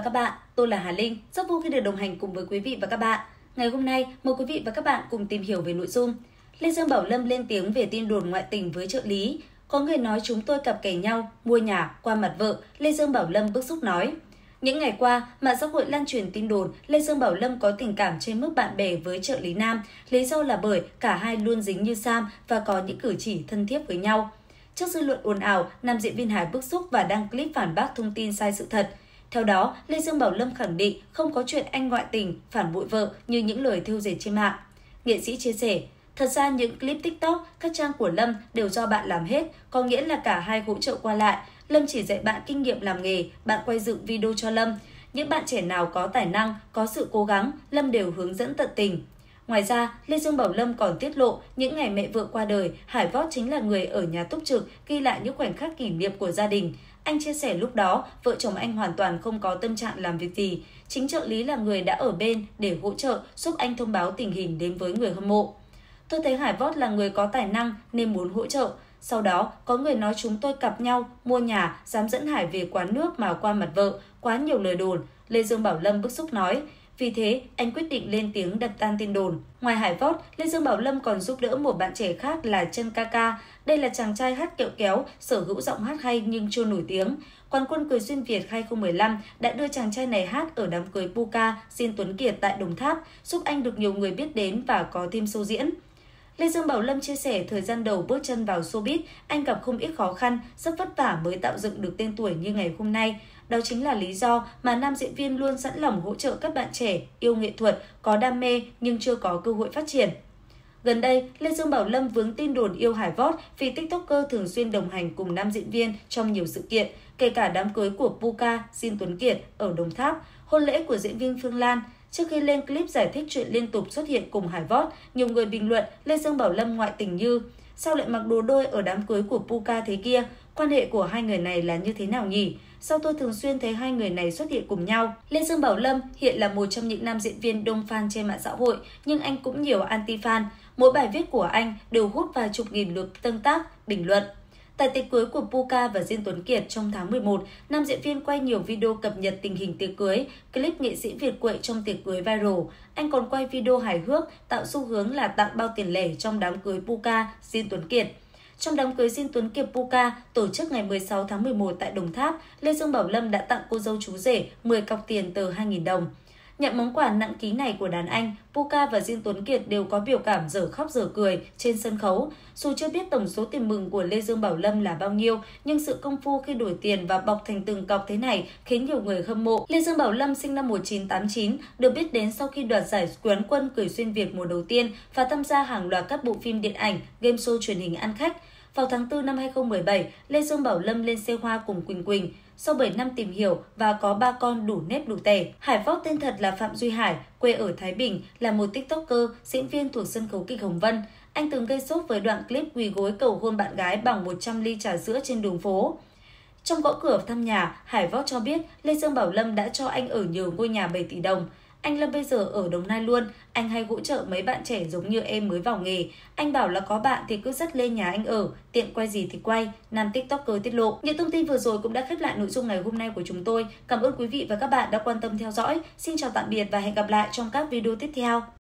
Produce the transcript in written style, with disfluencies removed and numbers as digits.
và các bạn, tôi là Hà Linh, rất vui khi được đồng hành cùng với quý vị và các bạn. Ngày hôm nay, mời quý vị và các bạn cùng tìm hiểu về nội dung. Lê Dương Bảo Lâm lên tiếng về tin đồn ngoại tình với trợ lý. Có người nói chúng tôi cặp kè nhau, mua nhà, qua mặt vợ, Lê Dương Bảo Lâm bức xúc nói. Những ngày qua, mạng xã hội lan truyền tin đồn Lê Dương Bảo Lâm có tình cảm trên mức bạn bè với trợ lý nam, lý do là bởi cả hai luôn dính như Sam và có những cử chỉ thân thiết với nhau. Trước dư luận ồn ào, nam diễn viên Hải bức xúc và đăng clip phản bác thông tin sai sự thật. Theo đó, Lê Dương Bảo Lâm khẳng định không có chuyện anh ngoại tình, phản bội vợ như những lời thêu dệt trên mạng. Nghệ sĩ chia sẻ, thật ra những clip TikTok, các trang của Lâm đều do bạn làm hết, có nghĩa là cả hai hỗ trợ qua lại. Lâm chỉ dạy bạn kinh nghiệm làm nghề, bạn quay dựng video cho Lâm. Những bạn trẻ nào có tài năng, có sự cố gắng, Lâm đều hướng dẫn tận tình. Ngoài ra, Lê Dương Bảo Lâm còn tiết lộ những ngày mẹ vợ qua đời, Hải Vót chính là người ở nhà túc trực ghi lại những khoảnh khắc kỷ niệm của gia đình. Anh chia sẻ lúc đó, vợ chồng anh hoàn toàn không có tâm trạng làm việc gì. Chính trợ lý là người đã ở bên để hỗ trợ, giúp anh thông báo tình hình đến với người hâm mộ. Tôi thấy Hải Vót là người có tài năng nên muốn hỗ trợ. Sau đó, có người nói chúng tôi cặp nhau, mua nhà, dám dẫn Hải về quán nước mà qua mặt vợ, quá nhiều lời đồn, Lê Dương Bảo Lâm bức xúc nói. Vì thế, anh quyết định lên tiếng đập tan tin đồn. Ngoài Hải Vót, Lê Dương Bảo Lâm còn giúp đỡ một bạn trẻ khác là Trân Kaka. Đây là chàng trai hát kẹo kéo, sở hữu giọng hát hay nhưng chưa nổi tiếng. Quán quân Cười Xuyên Việt 2015 đã đưa chàng trai này hát ở đám cưới Puka, Diên Tuấn Kiệt tại Đồng Tháp, giúp anh được nhiều người biết đến và có thêm show diễn. Lê Dương Bảo Lâm chia sẻ thời gian đầu bước chân vào showbiz, anh gặp không ít khó khăn, rất vất vả mới tạo dựng được tên tuổi như ngày hôm nay. Đó chính là lý do mà nam diễn viên luôn sẵn lòng hỗ trợ các bạn trẻ yêu nghệ thuật, có đam mê nhưng chưa có cơ hội phát triển. Gần đây, Lê Dương Bảo Lâm vướng tin đồn yêu Hải Vót vì TikToker thường xuyên đồng hành cùng nam diễn viên trong nhiều sự kiện, kể cả đám cưới của Puka, Diên Tuấn Kiệt ở Đồng Tháp, hôn lễ của diễn viên Phương Lan. Trước khi lên clip giải thích chuyện liên tục xuất hiện cùng Hải Vót, nhiều người bình luận Lê Dương Bảo Lâm ngoại tình như sao lại mặc đồ đôi ở đám cưới của Puka thế kia? Quan hệ của hai người này là như thế nào nhỉ? Sao tôi thường xuyên thấy hai người này xuất hiện cùng nhau? Lê Dương Bảo Lâm hiện là một trong những nam diễn viên đông fan trên mạng xã hội, nhưng anh cũng nhiều anti-fan. Mỗi bài viết của anh đều hút vài chục nghìn lượt tương tác, bình luận. Tại tiệc cưới của Puka và Diên Tuấn Kiệt trong tháng 11, nam diễn viên quay nhiều video cập nhật tình hình tiệc cưới, clip nghệ sĩ Việt quậy trong tiệc cưới viral. Anh còn quay video hài hước, tạo xu hướng là tặng bao tiền lẻ trong đám cưới Puka, Diên Tuấn Kiệt. Trong đám cưới Diên Tuấn Kiệt Puka tổ chức ngày 16 tháng 11 tại Đồng Tháp, Lê Dương Bảo Lâm đã tặng cô dâu chú rể 10 cọc tiền tờ 2.000 đồng. Nhận món quà nặng ký này của đàn anh, Puka và Diên Tuấn Kiệt đều có biểu cảm dở khóc dở cười trên sân khấu. Dù chưa biết tổng số tiền mừng của Lê Dương Bảo Lâm là bao nhiêu, nhưng sự công phu khi đổi tiền và bọc thành từng cọc thế này khiến nhiều người hâm mộ. Lê Dương Bảo Lâm sinh năm 1989, được biết đến sau khi đoạt giải quán quân Cười Xuyên Việt mùa đầu tiên và tham gia hàng loạt các bộ phim điện ảnh, game show truyền hình ăn khách. Vào tháng 4 năm 2017, Lê Dương Bảo Lâm lên xe hoa cùng Quỳnh Quỳnh. Sau 7 năm tìm hiểu và có 3 con đủ nếp đủ tẻ, Hải Vót tên thật là Phạm Duy Hải, quê ở Thái Bình, là một TikToker, diễn viên thuộc sân khấu kịch Hồng Vân. Anh từng gây sốt với đoạn clip quỳ gối cầu hôn bạn gái bằng 100 ly trà sữa trên đường phố. Trong gõ cửa thăm nhà, Hải Vót cho biết Lê Dương Bảo Lâm đã cho anh ở nhờ ngôi nhà 7 tỷ đồng. Anh Lâm bây giờ ở Đồng Nai luôn, anh hay hỗ trợ mấy bạn trẻ giống như em mới vào nghề. Anh bảo là có bạn thì cứ dắt lên nhà anh ở, tiện quay gì thì quay, nam TikToker tiết lộ. Những thông tin vừa rồi cũng đã khép lại nội dung ngày hôm nay của chúng tôi. Cảm ơn quý vị và các bạn đã quan tâm theo dõi. Xin chào tạm biệt và hẹn gặp lại trong các video tiếp theo.